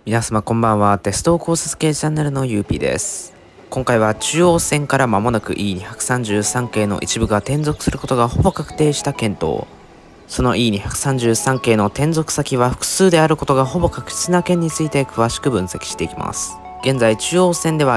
皆様こんばんは。鉄道考察系チャンネルのゆうぴーです。今回は中央線から間もなく E233 系の一部が転属することがほぼ確定した件と、その E233 系の転属先は複数であることがほぼ確実な件について詳しく分析していきます。現在中央線では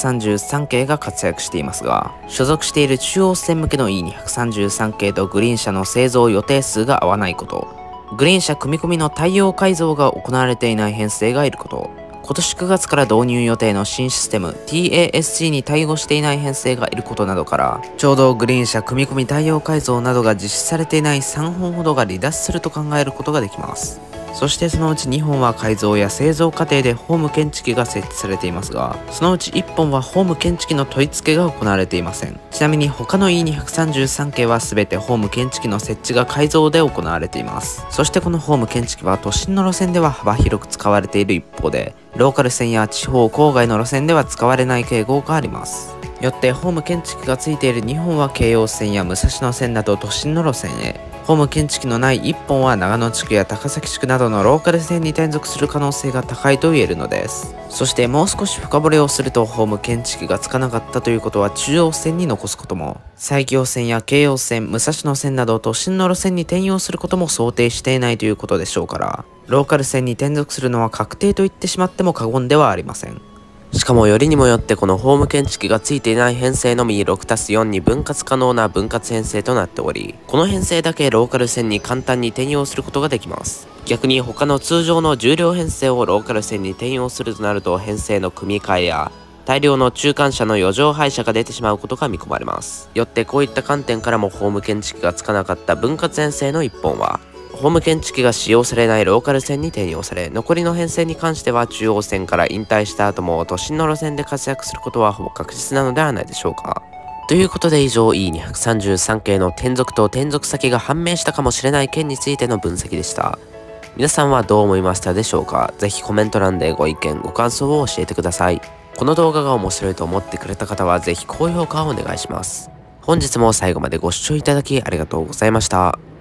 E233 系が活躍していますが、所属している中央線向けの E233 系とグリーン車の製造予定数が合わないこと、グリーン車組み込みの対応改造が行われていない編成がいること、今年9月から導入予定の新システム TASG に対応していない編成がいることなどから、ちょうどグリーン車組み込み対応改造などが実施されていない3本ほどが離脱すると考えることができます。そしてそのうち2本は改造や製造過程でホーム検知器が設置されていますが、そのうち1本はホーム検知器の取り付けが行われていません。ちなみに他の E233 系は全てホーム検知器の設置が改造で行われています。そしてこのホーム検知器は都心の路線では幅広く使われている一方で、ローカル線や地方郊外の路線では使われない傾向があります。よってホーム検知器がついている2本は京葉線や武蔵野線など都心の路線へ、ホーム検知器のない1本は長野地区や高崎地区などのローカル線に転属する可能性が高いと言えるのです。そしてもう少し深掘りをすると、ホーム検知器がつかなかったということは中央線に残すことも、埼京線や京葉線、武蔵野線など都心の路線に転用することも想定していないということでしょうから、ローカル線に転属するのは確定と言ってしまっても過言ではありません。しかもよりにもよってこのホーム検知器がついていない編成のみ 6+4 に分割可能な分割編成となっており、この編成だけローカル線に簡単に転用することができます。逆に他の通常の重量編成をローカル線に転用するとなると、編成の組み替えや大量の中間車の余剰廃車が出てしまうことが見込まれます。よってこういった観点からもホーム検知器がつかなかった分割編成の1本はホーム検知器が使用されないローカル線に転用され、残りの編成に関しては中央線から引退した後も都心の路線で活躍することはほぼ確実なのではないでしょうか。ということで以上 E233 系の転属と転属先が判明したかもしれない件についての分析でした。皆さんはどう思いましたでしょうか。ぜひコメント欄でご意見ご感想を教えてください。この動画が面白いと思ってくれた方はぜひ高評価をお願いします。本日も最後までご視聴いただきありがとうございました。